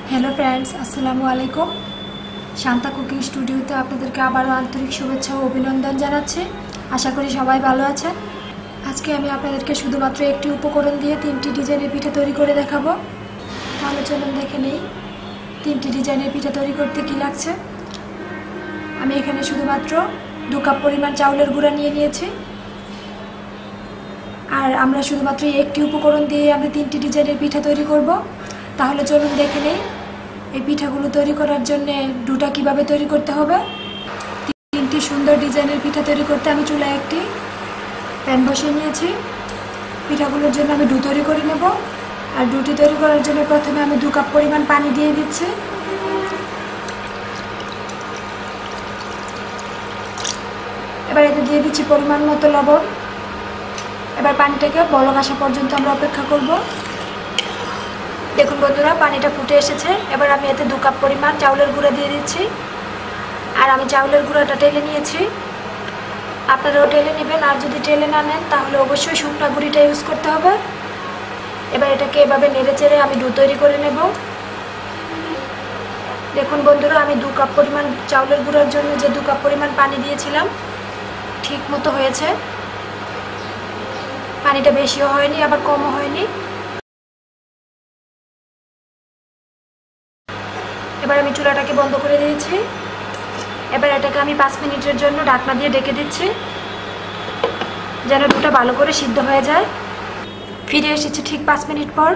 Hello friends, আসসালামু আলাইকুম। Shanta cooking স্টুডিওতে আপনাদেরকে আবারও আন্তরিক শুভেচ্ছা ও অভিনন্দন জানাচ্ছি। আশা করি সবাই ভালো আছেন। আজকে আমি আপনাদেরকে শুধুমাত্র একটি উপকরণ দিয়ে 3টি ডিজাইনের পিঠা তৈরি করে দেখাবো। তাহলে চলুন দেখে নেই 3টি ডিজাইনের পিঠা তৈরি করতে কী লাগছে। আমি এখানে শুধুমাত্র 2 কাপ পরিমাণ চাউলের গুঁড়া নিয়ে নিয়েছি। আর আমরা শুধুমাত্র একটি উপকরণ দিয়ে আমরা 3টি ডিজাইনের পিঠা তৈরি করব। তাহলে চলুন দেখে নেই এই পিঠাগুলো তৈরি করার জন্য ডোটা কিভাবে তৈরি করতে হবে। 3টি সুন্দর ডিজাইনের পিঠা তৈরি করতে আমি চুলায় একটি প্যান বসিয়ে নিয়েছি। পিঠাগুলোর জন্য আমি ডো তৈরি করে নেব। আর ডোটি তৈরি করার জন্য প্রথমে আমি 2 কাপ পরিমাণ পানি দিয়ে দিচ্ছি। এবার এতে দিয়ে দিচ্ছি পরিমাণ মতো লবণ। এবার পানিটাকে বলক আসা পর্যন্ত আমরা অপেক্ষা করব। দেখুন বন্ধুরা, পানিটা ফুটে এসেছে। এবার আমি এতে 2 কাপ পরিমাণ চাউলের গুঁড়া দিয়ে দিচ্ছি। আর আমি চাউলের গুঁড়াটা টেলে নিয়েছি, আপনারাও টেলে নেবেন। আর যদি টেলে না নেন তাহলে অবশ্যই শুকনো গুঁড়িটা ইউজ করতে হবে। এবার এটাকে এভাবে নেড়ে চেড়ে আমি ডো তৈরি করে নেব। দেখুন বন্ধুরা, আমি 2 কাপ পরিমাণ চাউলের গুঁড়ার জন্য যে 2 কাপ পরিমাণ পানি দিয়েছিলাম ঠিক মতো হয়েছে। পানিটা বেশিও হয়নি আবার কমও হয়নি। এবার আমি চুলাটাকে বন্ধ করে দিয়েছি। এবার এটাকে আমি 5 মিনিটের জন্য ঢাকনা দিয়ে ঢেকে দিচ্ছি, যেন ডোটা ভালো করে সিদ্ধ হয়ে যায়। ফিরে এসেছি ঠিক 5 মিনিট পর।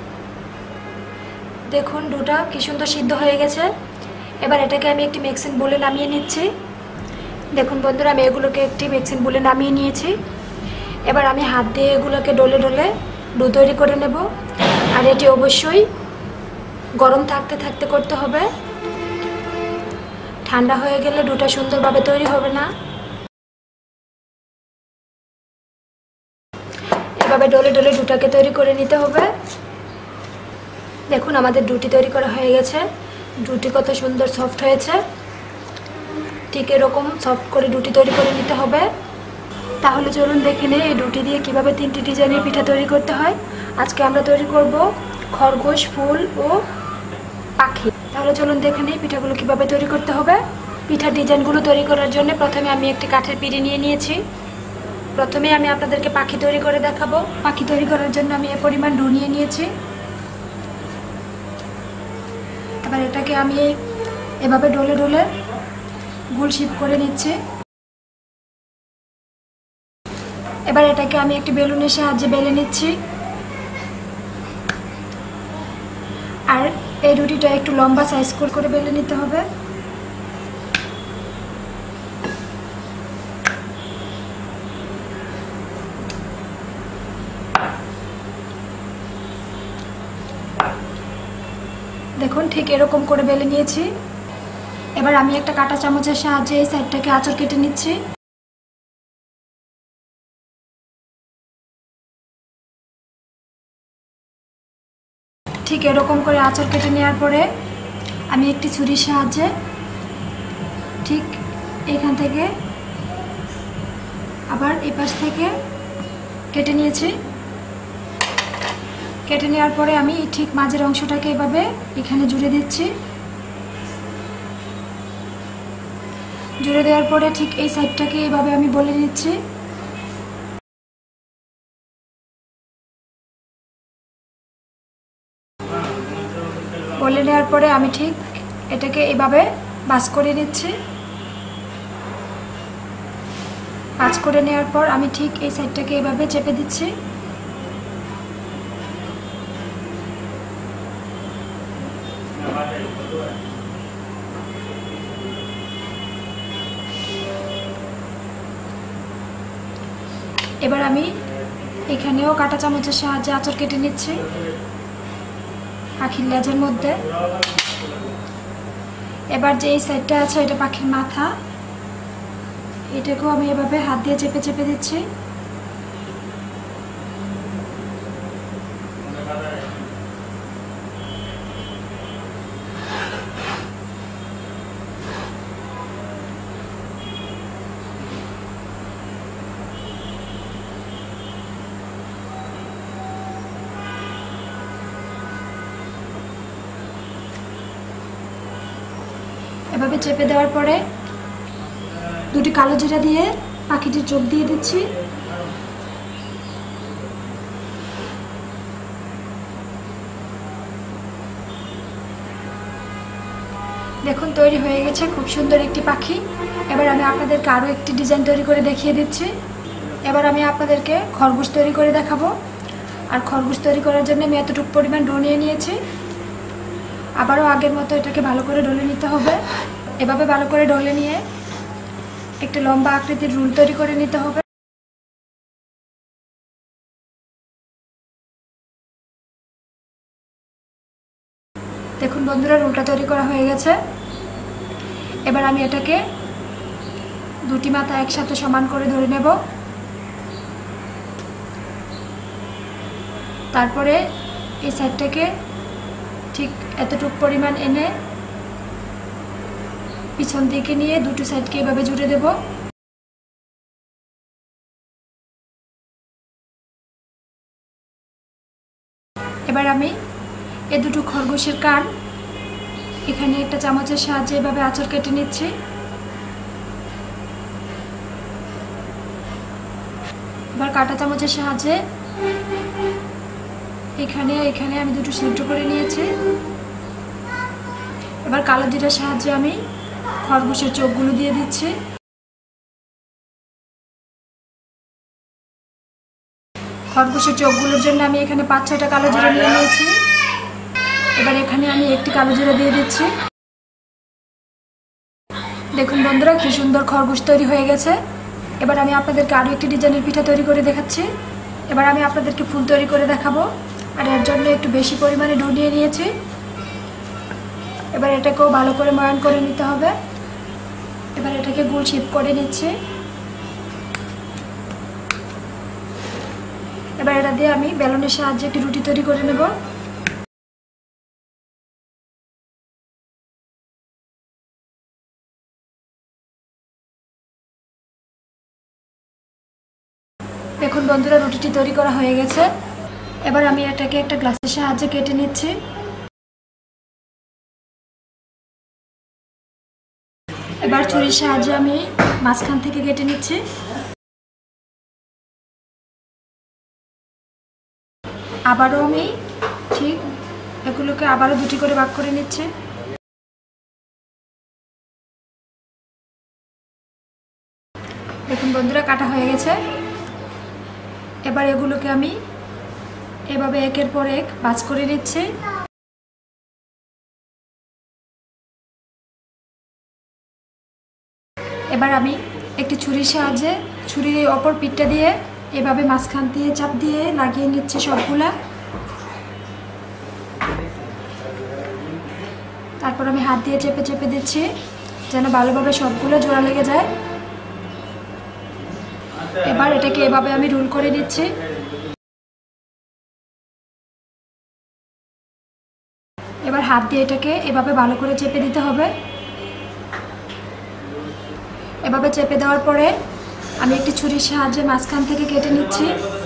দেখুন ডোটা কি সুন্দর সিদ্ধ হয়ে গেছে। এবার এটাকে আমি একটি মিক্সিং বোলে নামিয়ে নিচ্ছি। দেখুন বন্ধুরা, আমি এগুলোকে একটি মিক্সিং বোলে নামিয়ে নিয়েছি। এবার আমি হাত দিয়ে এগুলোকে ডলে ডলে ডো তৈরি করে নেব। আর এটি অবশ্যই গরম থাকতে থাকতে করতে হবে। ঠান্ডা হয়ে গেলে ডোটা সুন্দরভাবে তৈরি হবে না। এভাবে ডলে ডলে ডোটাকে তৈরি করে নিতে হবে। দেখুন আমাদের ডোটি তৈরি করা হয়ে গেছে। ডোটি কত সুন্দর সফট হয়েছে। ঠিক এরকম সফট করে ডোটি তৈরি করে নিতে হবে। তাহলে চলুন দেখে নেই এই ডোটি দিয়ে কিভাবে 3টি ডিজাইনের পিঠা তৈরি করতে হয়। আজকে আমরা তৈরি করব খরগোশ, ফুল ও পাখি। তাহলে চলুন দেখে নেই পিঠাগুলো কিভাবে তৈরি করতে হবে। পিঠার ডিজাইনগুলো তৈরি করার জন্য প্রথমে আমি একটি কাঠের পিঁড়ি নিয়ে নিয়েছি। প্রথমে আমি আপনাদেরকে পাখি তৈরি করে দেখাবো। পাখি তৈরি করার জন্য আমি এ পরিমাণ ডো নিয়ে নিয়েছি। এবার এটাকে আমি এভাবে ডলে ডলে গোল শেপ করে নিচ্ছি। এবার এটাকে আমি একটি বেলুনের সাহায্যে বেলে নিচ্ছি। আর এই রুটিটা একটু লম্বা সাইজ করে বেলে নিতে হবে। দেখুন ঠিক এরকম করে বেলে নিয়েছি। এবার আমি একটা কাঁটা চামচের সাহায্যে এই সাইডটাকে আঁচড় কেটে নিচ্ছি। ঠিক এরকম করে আঁচড় কেটে নেওয়ার পরে আমি একটি ছুরির সাহায্যে ঠিক এখান থেকে আবার এই পাশ থেকে কেটে নিয়েছি। কেটে নেওয়ার পরে আমি ঠিক মাঝের অংশটাকে এভাবে এখানে জুড়ে দিচ্ছি। জুড়ে দেওয়ার পরে ঠিক এই সাইডটাকে এভাবে আমি বলে নিচ্ছি। বলে নেওয়ার পরে আমি ঠিক এটাকে এভাবে ভাঁজ করে নিচ্ছি। ভাঁজ করে নেওয়ার পর আমি ঠিক এই সাইডটাকে এভাবে চেপে দিচ্ছি। এবার আমি এখানেও কাঁটা চামচের সাহায্যে আঁচড় কেটে নিচ্ছি পাখির লেজের মধ্যে। এবার যে এই সাইডটা আছে এটা পাখির মাথা, এটাকেও আমি এভাবে হাত দিয়ে চেপে চেপে দিচ্ছি। এভাবে চেপে দেওয়ার পরে দুটি কালো জিরা দিয়ে পাখিটির চোখ দিয়ে দিচ্ছি। দেখুন তৈরি হয়ে গেছে খুব সুন্দর একটি পাখি। এবার আমি আপনাদেরকে আরও একটি ডিজাইন তৈরি করে দেখিয়ে দিচ্ছি। এবার আমি আপনাদেরকে খরগোশ তৈরি করে দেখাবো। আর খরগোশ তৈরি করার জন্য আমি এতটুকু পরিমাণ ডো নিয়ে নিয়েছি। আবারও আগের মতো এটাকে ভালো করে ডলে নিতে হবে। এভাবে ভালো করে ডলে নিয়ে একটা লম্বা আকৃতির রুল তৈরি করে নিতে হবে। দেখুন বন্ধুরা, রুলটা তৈরি করা হয়ে গেছে। এবার আমি এটাকে দুটি মাথা একসাথে সমান করে ধরে নেব। তারপরে এই সাইডটাকে ঠিক এতটুকু পরিমাণ এনে পিছন দিকে নিয়ে দুটো সাইডকে এভাবে জুড়ে দেব। এবার আমি এই দুটো খরগোশের কান এখানে একটা চামচের সাহায্যে এভাবে আঁচড় কেটে নিচ্ছি। এবার কাঁটা চামচের সাহায্যে এখানে এখানে আমি দুটো সিদ্ধ করে নিয়েছি। এবার কালো জিরার সাহায্যে আমি খরগোশের চোখগুলো দিয়ে দিচ্ছি। খরগোশের চোখগুলোর জন্য আমি এখানে 5-6টা কালো জিরা নিয়ে নিয়েছি। এবার এখানে আমি একটি কালো জিরা দিয়ে দিচ্ছি। দেখুন বন্ধুরা, কি সুন্দর খরগোশ তৈরি হয়ে গেছে। এবার আমি আপনাদেরকে আরও একটি ডিজাইনের পিঠা তৈরি করে দেখাচ্ছি। এবার আমি আপনাদেরকে ফুল তৈরি করে দেখাবো। আর এর জন্য একটু বেশি পরিমাণে ডো নিয়ে নিয়েছি। এবার এটাকেও ভালো করে ময়ান করে নিতে হবে। এবার এটাকে গোল শেপ করে নিচ্ছি। এবার এটা দিয়ে আমি বেলুনের সাহায্যে একটি রুটি তৈরি করে নেব। দেখুন বন্ধুরা, রুটিটি তৈরি করা হয়ে গেছে। এবার আমি এটাকে একটা গ্লাসের সাহায্যে কেটে নিচ্ছি। এবার ছুরির সাহায্যে আমি মাঝখান থেকে কেটে নিচ্ছি। আবারও আমি ঠিক এগুলোকে আবারও দুটি করে ভাগ করে নিচ্ছি। দেখুন বন্ধুরা, কাটা হয়ে গেছে। এবার এগুলোকে আমি এভাবে একের পর এক ভাঁজ করে নিচ্ছি। এবার আমি একটি ছুরির সাহায্যে ছুরির এই অপর পিঠটা দিয়ে এভাবে মাঝখান দিয়ে চাপ দিয়ে লাগিয়ে নিচ্ছি সবগুলা। তারপর আমি হাত দিয়ে চেপে চেপে দিচ্ছি যেন ভালোভাবে সবগুলো জোড়া লেগে যায়। এবার এটাকে এভাবে আমি রোল করে নিচ্ছি। এবার হাত দিয়ে এটাকে এভাবে ভালো করে চেপে দিতে হবে। এভাবে চেপে দেওয়ার পরে আমি একটি ছুরির সাহায্যে মাঝখান থেকে কেটে নিচ্ছি।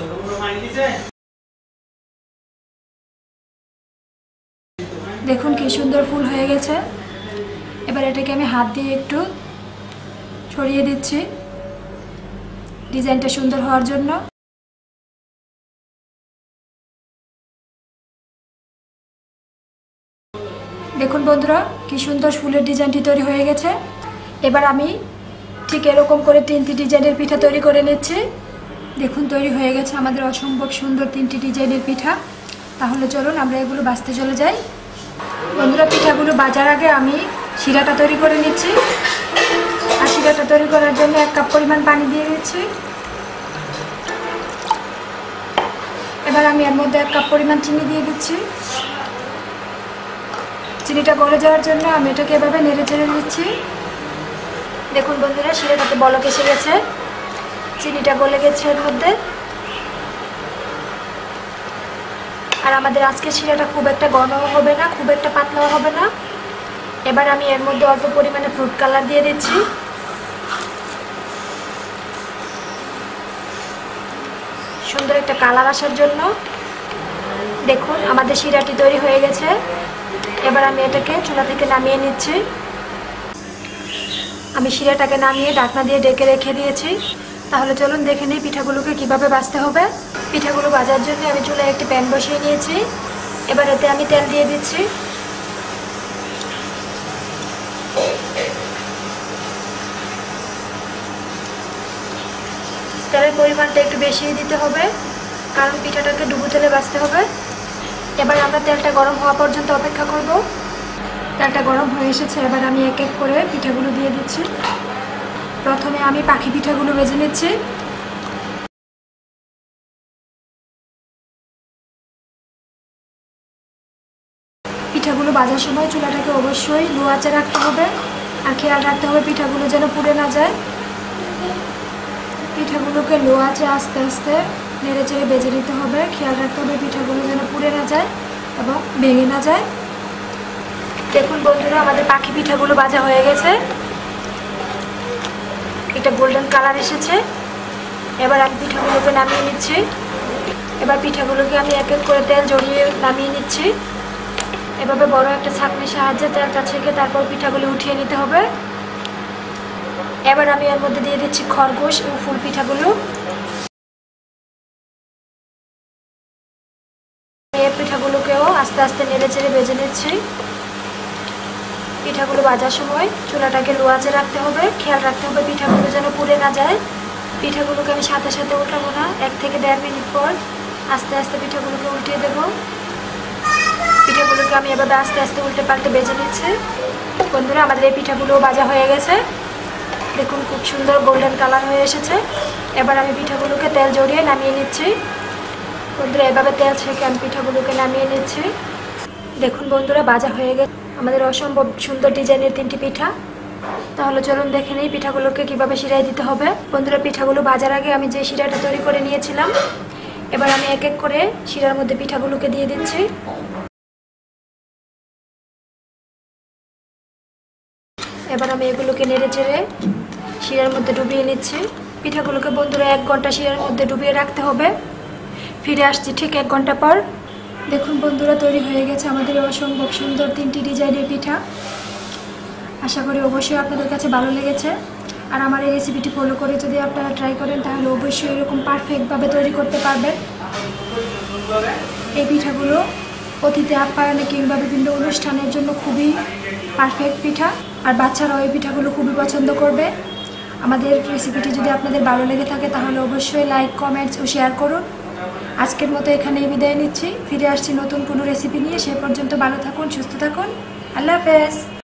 দেখুন কি সুন্দর ফুল হয়ে গেছে। এবার এটাকে আমি হাত দিয়ে একটু ছড়িয়ে দিচ্ছি ডিজাইনটা সুন্দর হওয়ার জন্য। দেখুন বন্ধুরা, কি সুন্দর ফুলের ডিজাইনটি তৈরি হয়ে গেছে। এবার আমি ঠিক এরকম করে 3টি ডিজাইনের পিঠা তৈরি করে নিচ্ছি। দেখুন তৈরি হয়ে গেছে আমাদের অসম্ভব সুন্দর 3টি ডিজাইনের পিঠা। তাহলে চলুন আমরা এগুলো ভাজতে চলে যাই। বন্ধুরা, পিঠাগুলো ভাজার আগে আমি শিরাটা তৈরি করে নিচ্ছি। আর শিরাটা তৈরি করার জন্য 1 কাপ পরিমাণ পানি দিয়ে দিচ্ছি। এবার আমি এর মধ্যে 1 কাপ পরিমাণ চিনি দিয়ে দিচ্ছি। চিনিটা গলে যাওয়ার জন্য আমি এটাকে এভাবে নেড়ে চেড়ে দিচ্ছি। দেখুন বন্ধুরা, শিরাটাতে বলক এসে গেছে, চিনিটা গলে গেছে এর মধ্যে। আর আমাদের আজকে শিরাটা খুব একটা ঘনও হবে না, খুব একটা পাতলাও হবে না। এবার আমি এর মধ্যে অল্প পরিমাণে ফ্রুট কালার দিয়ে দিচ্ছি। সুন্দর একটা কালার আসার জন্য। দেখুন আমাদের শিরাটি তৈরি হয়ে গেছে। এবার আমি এটাকে চুলা থেকে নামিয়ে নিচ্ছি। আমি শিরাটাকে নামিয়ে ঢাকনা দিয়ে ঢেকে রেখে দিয়েছি। তাহলে চলুন দেখে নিই পিঠাগুলোকে কিভাবে ভাজতে হবে। পিঠাগুলো ভাজার জন্য আমি চুলায় একটি প্যান বসিয়ে নিয়েছি। এবার এতে আমি তেল দিয়ে দিচ্ছি। তেলের পরিমাণটা একটু বেশি দিতে হবে, কারণ পিঠাটাকে ডুবো তেলে ভাজতে হবে। এবার আমরা তেলটা গরম হওয়া পর্যন্ত অপেক্ষা করব। তেলটা গরম হয়ে এসেছে, এবার আমি এক এক করে পিঠাগুলো দিয়ে দিচ্ছি। প্রথমে আমি পাখি পিঠাগুলো ভেজে নিচ্ছি। পিঠাগুলো ভাজার সময় চুলাটাকে অবশ্যই লো আঁচে রাখতে হবে, আর খেয়াল রাখতে হবে পিঠাগুলো যেন পুড়ে না যায়। পিঠাগুলোকে লো আঁচে আস্তে আস্তে নেড়ে চেড়ে ভেজে নিতে হবে। খেয়াল রাখতে হবে পিঠাগুলো যেন পুড়ে না যায় এবং ভেঙে না যায়। দেখুন বন্ধুরা, আমাদের পাখি পিঠাগুলো ভাজা হয়ে গেছে, এটা গোল্ডেন কালার এসেছে। এবার আমি পিঠাগুলোকে নামিয়ে নিচ্ছি। এবার পিঠাগুলোকে আমি এক এক করে তেল জড়িয়ে নামিয়ে নিচ্ছি। এভাবে বড় একটা ছাঁকনির সাহায্যে তেলটা ছেঁকে তারপর পিঠাগুলো উঠিয়ে নিতে হবে। এবার আমি এর মধ্যে দিয়ে দিচ্ছি খরগোশ ও ফুল পিঠাগুলো। এই পিঠাগুলোকেও আস্তে আস্তে নেড়ে চেড়ে ভেজে নিচ্ছি। পিঠাগুলো ভাজার সময় চুলাটাকে লো আঁচে রাখতে হবে, খেয়াল রাখতে হবে পিঠাগুলো যেন পুড়ে না যায়। পিঠাগুলোকে আমি সাথে সাথে উল্টাবো না, 1 থেকে 1.5 মিনিট পর আস্তে আস্তে পিঠাগুলোকে উল্টিয়ে দেবো। পিঠাগুলোকে আমি এভাবে আস্তে আস্তে উল্টে পাল্টে ভেজে নিচ্ছি। বন্ধুরা, আমাদের এই পিঠাগুলো ভাজা হয়ে গেছে, দেখুন খুব সুন্দর গোল্ডেন কালার হয়ে এসেছে। এবার আমি পিঠাগুলোকে তেল জড়িয়ে নামিয়ে নিচ্ছি। বন্ধুরা, এভাবে তেল ছেঁকে আমি পিঠাগুলোকে নামিয়ে নিচ্ছি। দেখুন বন্ধুরা, ভাজা হয়ে গেছে আমাদের অসম্ভব সুন্দর ডিজাইনের 3টি পিঠা। তাহলে চলুন দেখে নিই পিঠাগুলোকে কিভাবে শিরায় দিতে হবে। বন্ধুরা, পিঠাগুলো ভাজার আগে আমি যে শিরাটা তৈরি করে নিয়েছিলাম, এবার আমি এক এক করে শিরার মধ্যে পিঠাগুলোকে দিয়ে দিচ্ছি। এবার আমি এগুলোকে নেড়ে চেড়ে শিরার মধ্যে ডুবিয়ে নিচ্ছি। পিঠাগুলোকে বন্ধুরা 1 ঘন্টা শিরার মধ্যে ডুবিয়ে রাখতে হবে। ফিরে আসছি ঠিক 1 ঘন্টা পর। দেখুন বন্ধুরা, তৈরি হয়ে গেছে আমাদের অসম্ভব সুন্দর 3টি ডিজাইনের পিঠা। আশা করি অবশ্যই আপনাদের কাছে ভালো লেগেছে। আর আমার এই রেসিপিটি ফলো করে যদি আপনারা ট্রাই করেন, তাহলে অবশ্যই এরকম পারফেক্টভাবে তৈরি করতে পারবেন। এই পিঠাগুলো অতিথি আপ্যায়নে কিংবা বিভিন্ন অনুষ্ঠানের জন্য খুবই পারফেক্ট পিঠা, আর বাচ্চারাও এই পিঠাগুলো খুবই পছন্দ করবে। আমাদের রেসিপিটি যদি আপনাদের ভালো লেগে থাকে, তাহলে অবশ্যই লাইক, কমেন্টস ও শেয়ার করুন। আজকের মতো এখানেই বিদায় নিচ্ছি। ফিরে আসছি নতুন কোনো রেসিপি নিয়ে। সে পর্যন্ত ভালো থাকুন, সুস্থ থাকুন। আল্লাহ হাফেজ।